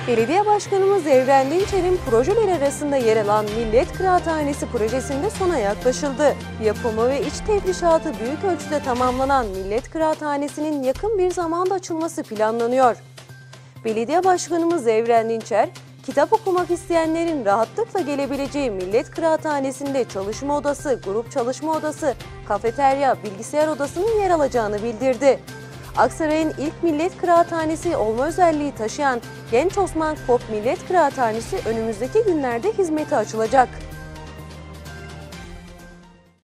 Belediye Başkanımız Evren Dinçer'in projeler arasında yer alan Millet Kıraathanesi projesinde sona yaklaşıldı. Yapımı ve iç tefrişatı büyük ölçüde tamamlanan Millet Kıraathanesi'nin yakın bir zamanda açılması planlanıyor. Belediye Başkanımız Evren Dinçer, kitap okumak isteyenlerin rahatlıkla gelebileceği Millet Kıraathanesi'nde çalışma odası, grup çalışma odası, kafeterya, bilgisayar odasının yer alacağını bildirdi. Aksaray'ın ilk millet kıraathanesi olma özelliği taşıyan Genç Osman Kop Millet Kıraathanesi önümüzdeki günlerde hizmete açılacak.